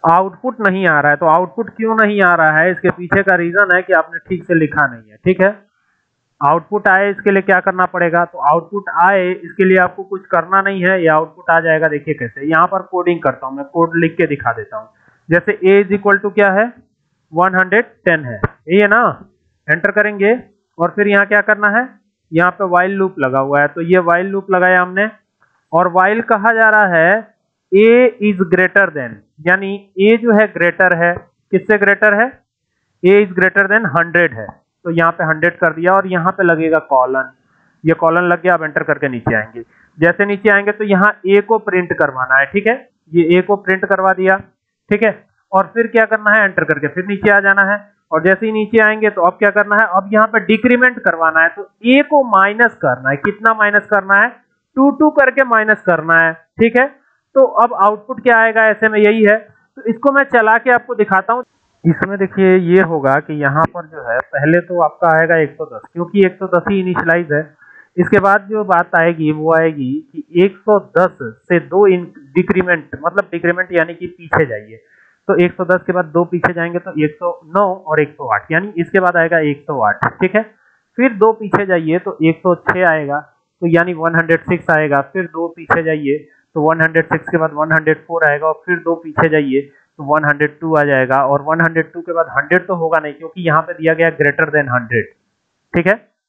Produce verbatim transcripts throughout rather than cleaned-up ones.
Output नहीं आ रहा है। तो आउटपुट क्यों नहीं आ रहा है, इसके पीछे का रीजन है कि आपने ठीक से लिखा नहीं है। ठीक है, आउटपुट आए इसके लिए क्या करना पड़ेगा, तो आउटपुट आए इसके लिए आपको कुछ करना नहीं है, ये आउटपुट आ जाएगा। देखिए कैसे, यहाँ पर कोडिंग करता हूँ मैं, कोड लिख के दिखा देता हूँ। जैसे a इज इक्वल टू क्या है, वन हंड्रेड टेन है, यही है ना। एंटर करेंगे और फिर यहाँ क्या करना है, यहाँ पे व्हाइल लूप लगा हुआ है, तो ये व्हाइल लूप लगाया हमने। और व्हाइल कहा जा रहा है a इज ग्रेटर देन, यानी a जो है ग्रेटर है, किससे ग्रेटर है, a is greater than hundred है, तो यहाँ पे हंड्रेड कर दिया और यहाँ पे लगेगा कॉलन। ये कॉलन लग गया, अब एंटर करके नीचे आएंगे। जैसे नीचे आएंगे तो यहाँ a को प्रिंट करवाना है। ठीक है, ये a को प्रिंट करवा दिया। ठीक है, और फिर क्या करना है, एंटर करके फिर नीचे आ जाना है। और जैसे ही नीचे आएंगे तो अब क्या करना है, अब यहाँ पे डिक्रीमेंट करवाना है, तो a को माइनस करना है। कितना माइनस करना है, टू टू करके माइनस करना है। ठीक है, तो अब आउटपुट क्या आएगा, ऐसे में यही है। तो इसको मैं चला के आपको दिखाता हूँ। इसमें देखिए ये होगा कि यहाँ पर जो है पहले तो आपका आएगा एक सौ दस, क्योंकि एक सौ दस ही इनिशियलाइज है। इसके बाद जो बात आएगी वो आएगी कि एक सौ दस से दो डिक्रीमेंट, मतलब डिक्रीमेंट यानी कि पीछे जाइए, तो एक सौ दस के बाद दो पीछे जाएंगे तो एक सौ नौ और एक सौ आठ, यानी इसके बाद आएगा एक सौ आठ। ठीक है, फिर दो पीछे जाइए तो एक सौ छह आएगा, तो यानी एक सौ छह आएगा। फिर दो पीछे जाइए तो एक सौ छह के बाद एक सौ चार आएगा, और फिर दो पीछे जाइए तो एक सौ दो आ जाएगा। और एक सौ दो के बाद सौ तो होगा नहीं, क्योंकि यहाँ पे दिया गया ग्रेटर देन हंड्रेड। ठीक है,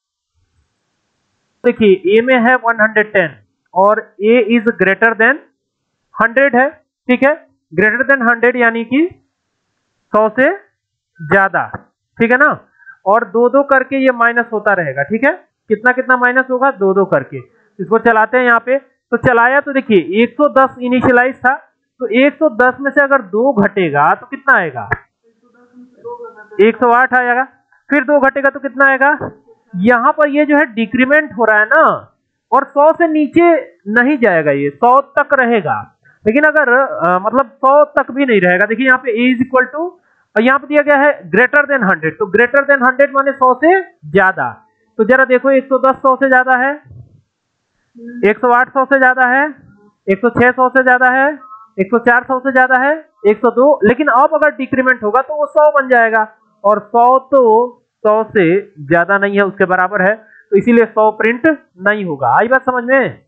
देखिए a में है एक सौ दस और a is greater than hundred है। ठीक है, ग्रेटर देन हंड्रेड यानी कि सौ से ज्यादा। ठीक है ना, और दो दो करके ये माइनस होता रहेगा। ठीक है, कितना कितना माइनस होगा, दो दो करके। इसको चलाते हैं यहाँ पे, तो चलाया तो देखिए एक सौ दस इनिशियलाइज था, तो एक सौ दस में से अगर दो घटेगा तो कितना आएगा, एक सौ आठ आएगा। फिर दो घटेगा तो कितना आएगा, यहाँ पर ये जो है डिक्रीमेंट हो रहा है ना, और सौ से नीचे नहीं जाएगा, ये सौ तक रहेगा। लेकिन अगर आ, मतलब सौ तक भी नहीं रहेगा। देखिए यहाँ पे a इज इक्वल टू, यहाँ पे दिया गया है ग्रेटर देन हंड्रेड, तो ग्रेटर देन हंड्रेड माने सौ से ज्यादा। तो जरा देखो एक सौ दस सौ से ज्यादा है, एक सौ आठ सौ से ज्यादा है, एक सौ छह सौ से ज्यादा है, एक सौ चार सौ से ज्यादा है, एक सौ दो। लेकिन अब अगर डिक्रीमेंट होगा तो वो सौ बन जाएगा, और सौ तो सौ से ज्यादा नहीं है, उसके बराबर है, तो इसीलिए सौ प्रिंट नहीं होगा। आई बात समझ में।